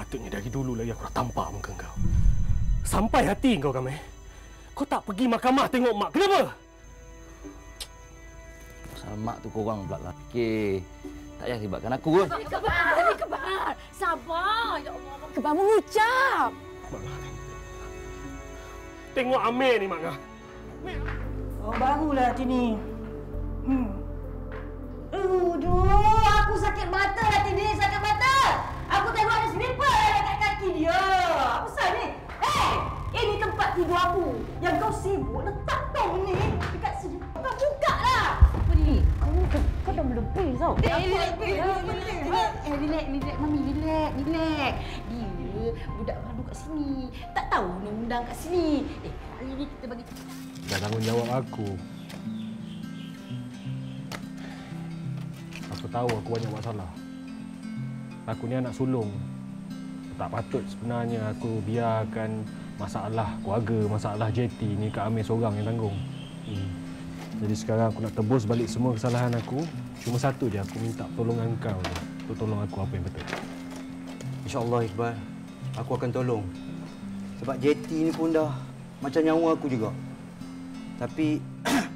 Sepatutnya dari dulu lagi aku dah tampak muka kau. Sampai hati kau, Kameh. Kau tak pergi mahkamah tengok mak. Kenapa? Pasal mak tu korang pula lah. Okey. Tak payah libatkan aku pun. Kebar. Sabar. Ya Allah. Kebar mengucap. Mak, tengok Amir ni, Mak. Oh, barulah sini. Aduh, aku sakit mata lah ni, sakit mata. Aku tengok ada slipper dekat kaki dia. Apa sah ni? Ini tempat tidur aku. Yang kau sibuk letak tong ni dekat sini. Kau buka lah. Apa ni? Kau dah melebih tau. Relax, Mami. Relax. Dia budak baru kat sini. Tak tahu undang-undang kat sini. Hari ni kita bagi... Dah tanggungjawab aku. Aku tahu aku banyak masalah. Aku ni anak sulung. Tak patut sebenarnya aku biarkan masalah keluarga, masalah JT ni Kak Amir seorang yang tanggung. Jadi sekarang aku nak tebus balik semua kesalahan aku. Cuma satu je, aku minta pertolongan kau untuk tolong aku apa yang betul. InsyaAllah Iqbal, aku akan tolong. Sebab JT ni pun dah macam nyawa aku juga. Tapi